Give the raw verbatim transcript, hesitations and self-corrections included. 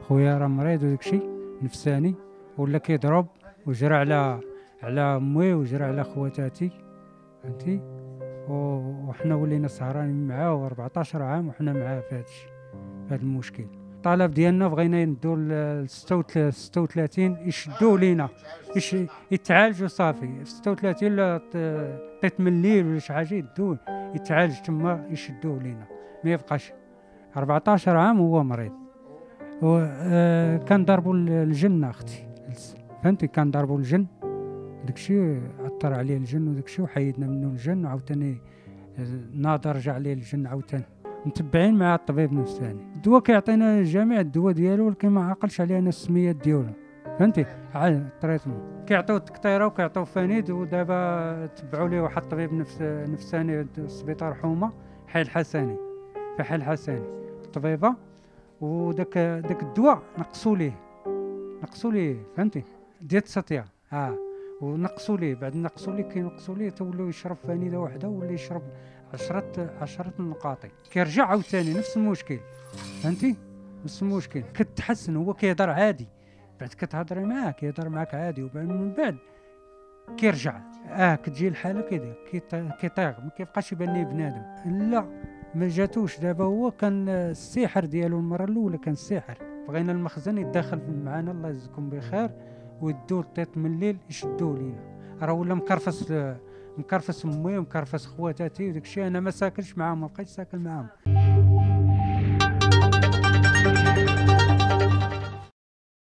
خويا راه مريض وداكشي نفساني، ولا كيضرب وجرى على على امي وجرى على خواتاتي، فهمتي. وحنا ولينا سهرانين معاه أربعطاش عام وحنا معاه في هذا الشيء، في هذا المشكل. الطلب ديالنا بغينا يندوا ل ستة وثلاثين يشدوه لينا، يش يتعالج وصافي. ستة وثلاثين لا طيت من الليل ولا شي حاجه يدوه يتعالج تما يشدوه لينا، ما يبقاش. أربعطاش عام وهو مريض. آه كان ضربوا الجن اختي، فهمتي، كان ضربوا الجن داكشي، اثر عليه الجن وداكشي، وحيدنا منه الجن، وعاوتاني ناظر رجع عليه الجن عاوتاني. متبعين مع الطبيب النفساني، الدواء كيعطينا جميع الدواء ديالو، ولكن ما عقلش علينا السميات ديالو، فهمتي. عاد التريتمون كيعطيو التكطيره وكيعطيو فانيد، ودابا تبعوا ليه واحد الطبيب نفس نفساني في سبيطار حومه، حي الحسني، في حي الحسني الطبيبه، وداك داك الدواء نقصوا ليه نقصوا ليه فهمتي، ديال السطيا اه ونقصوا ليه، بعد نقصوا ليه كينقصوا ليه تولوا يشرب فانيده واحده ولا يشرب عشرة عشرة نقاطي، كيرجع عاوتاني نفس المشكل، فهمتي، نفس المشكل. كتحسن، هو كيهضر عادي، بعد كتهضري معاه كيهضر معاك عادي، وبعد من بعد كيرجع اه كتجي الحاله كيدير كيطيغ، ما كيبقاش يبان ليه بنادم. لا ما جاتوش. دابا هو كان السحر ديالو المره الاولى، كان السحر. بغينا المخزن يتدخل معنا الله يجزيكم بخير، ويدوه الطيط من الليل يشدوه لينا. راه ولا مكرفس مكرفس امي ومكرفس خواتاتي وداك الشيء. انا ما ساكنش معاهم، ما بقيتش ساكن معاهم.